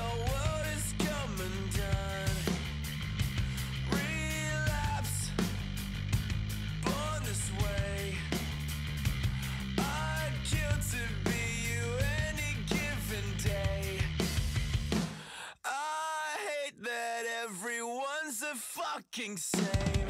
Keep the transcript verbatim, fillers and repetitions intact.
whole world is come undone. Relapse, born this way. I'd kill to be you any given day. I hate that everyone's the fucking same.